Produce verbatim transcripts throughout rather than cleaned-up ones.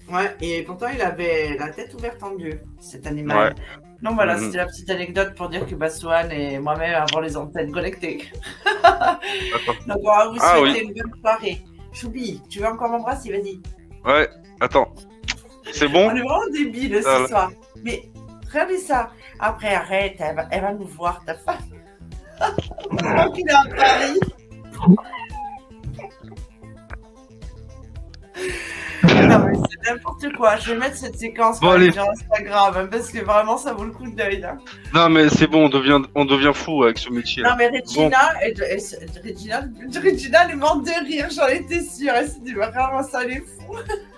Ouais, et pourtant il avait la tête ouverte en Dieu, cet animal. Ouais. Donc voilà, Mhm. c'était la petite anecdote pour dire que bah, Swan et moi-même avons les antennes connectées. Attends. Donc on va vous Ah souhaiter oui. une bonne soirée. Choubi, tu veux encore m'embrasser? Vas-y. Ouais. Attends. C'est On bon? est vraiment débiles ce Voilà. soir. Mais regardez ça. Après, arrête, elle va, elle va nous voir, ta femme. Tant qu'il est à Paris. Non mais c'est n'importe quoi. Je vais mettre cette séquence Bon, allez. sur Instagram hein, parce que vraiment ça vaut le coup d'œil. Hein. Non, mais c'est bon, on devient, on devient fou avec ce métier. Non mais Regina, elle, elle, elle, Regina, Regina, elle est morte de rire, j'en étais sûre. Elle s'est dit vraiment ça les fou.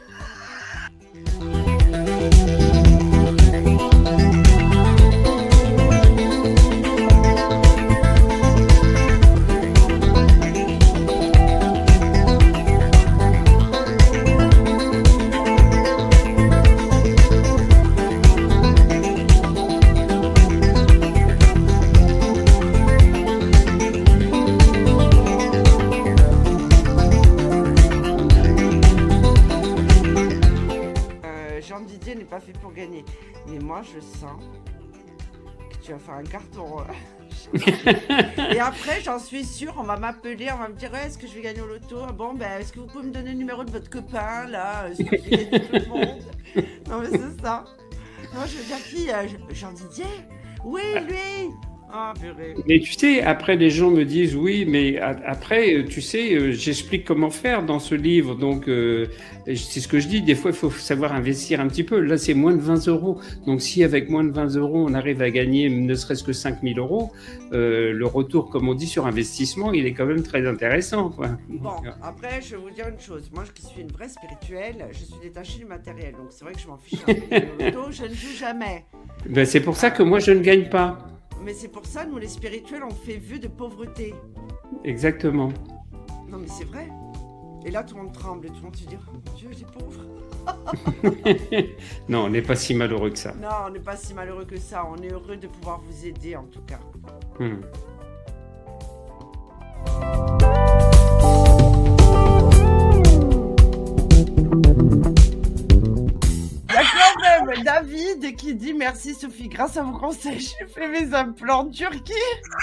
Didier n'est pas fait pour gagner. Mais moi, je sens que tu vas faire un carton. Et après, j'en suis sûre, on va m'appeler, on va me dire ouais, est-ce que je vais gagner au loto? Bon, ben, est-ce que vous pouvez me donner le numéro de votre copain là? Est-ce que je vais gagner tout le monde? Non, mais c'est ça. Non, je veux dire qui? Jean Didier? Oui, lui! Ah, purée. Mais tu sais, après les gens me disent oui, mais après, tu sais, j'explique comment faire dans ce livre. Donc, euh, c'est ce que je dis. Des fois, il faut savoir investir un petit peu. Là, c'est moins de vingt euros. Donc, si avec moins de vingt euros, on arrive à gagner ne serait-ce que cinq mille euros, euh, le retour, comme on dit, sur investissement, il est quand même très intéressant, quoi. Bon, après, je vais vous dire une chose. Moi, qui suis une vraie spirituelle, je suis détachée du matériel. Donc, c'est vrai que je m'en fiche un peu. Loto, je ne joue jamais. Ben, c'est pour ça que moi, je ne gagne pas. Mais c'est pour ça, nous les spirituels, on fait vœu de pauvreté. Exactement. Non mais c'est vrai. Et là, tout le monde tremble et tout le monde se dit, oh mon Dieu, les pauvres. Non, on n'est pas si malheureux que ça. Non, on n'est pas si malheureux que ça. On est heureux de pouvoir vous aider en tout cas. Hmm. Il y a quand même David qui dit merci Sophie, grâce à vos conseils, j'ai fait mes implants en Turquie.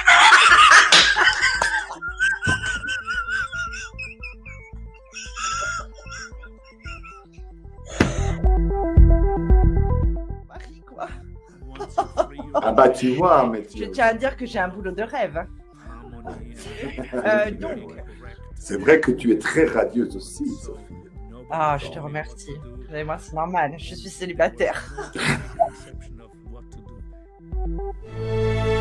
Marie quoi. Ah bah tu vois, mais tu... Je tiens à dire que j'ai un boulot de rêve. Hein. Euh, donc. C'est vrai que tu es très radieuse aussi, Sophie. Ah, je te remercie. Mais moi, c'est normal, je suis célibataire.